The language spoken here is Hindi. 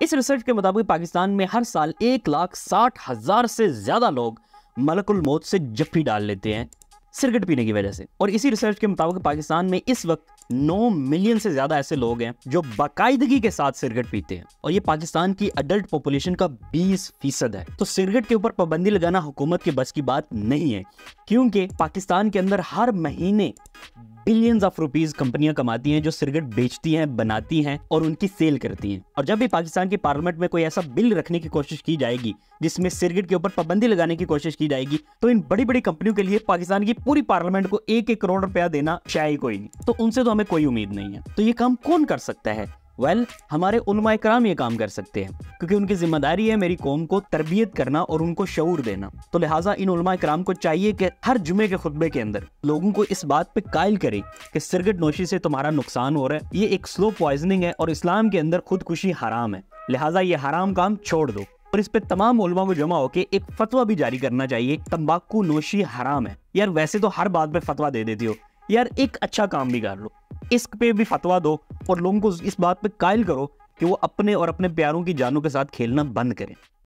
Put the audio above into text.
इस रिसर्च के मुताबिक पाकिस्तान में हर साल 1,60,000 से ज्यादा लोग मलकुल मौत से जफ्फी डाल लेते हैं सिगरेट पीने की वजह से। और इसी रिसर्च के मुताबिक पाकिस्तान में इस वक्त 9 मिलियन से ज्यादा ऐसे लोग हैं जो बाकायदगी के साथ सिगरेट पीते हैं, और ये पाकिस्तान की अडल्ट पॉपुलेशन का 20% है। तो सिगरेट के ऊपर पाबंदी लगाना हुकूमत के बस की बात नहीं है, क्योंकि पाकिस्तान के अंदर हर महीने बिलियंस ऑफ रुपीस कंपनियां कमाती हैं जो सिगरेट बेचती हैं, बनाती हैं और उनकी सेल करती हैं। और जब भी पाकिस्तान की पार्लियामेंट में कोई ऐसा बिल रखने की कोशिश की जाएगी जिसमें सिगरेट के ऊपर पाबंदी लगाने की कोशिश की जाएगी, तो इन बड़ी बड़ी कंपनियों के लिए पाकिस्तान की पूरी पार्लियामेंट को 1-1 करोड़ रुपया देना शायद कोई नहीं, तो उनसे तो हमें कोई उम्मीद नहीं है। तो ये काम कौन कर सकता है? हमारे उलमा इकराम ये काम कर सकते हैं, क्योंकि उनकी जिम्मेदारी है मेरी कौम को तरबियत करना और उनको शऊर देना। तो लिहाजा इन उलमा इकराम को चाहिए कि हर जुमे के खुतबे के अंदर लोगों को इस बात पे कायल करें कि सिगरेट नोशी से तुम्हारा नुकसान हो रहा है, ये एक स्लो पॉइजनिंग है और इस्लाम के अंदर खुदकुशी हराम है, लिहाजा ये हराम काम छोड़ दो। और इस पे तमाम उलमा को जमा होकर एक फतवा भी जारी करना चाहिए, तंबाकू नोशी हराम है। यार वैसे तो हर बात पे फतवा दे देती हो, यार एक अच्छा काम भी कर लो, इस पे भी फतवा दो और लोगों को इस बात पे कायल करो कि वो अपने और अपने प्यारों की जानों के साथ खेलना बंद करें।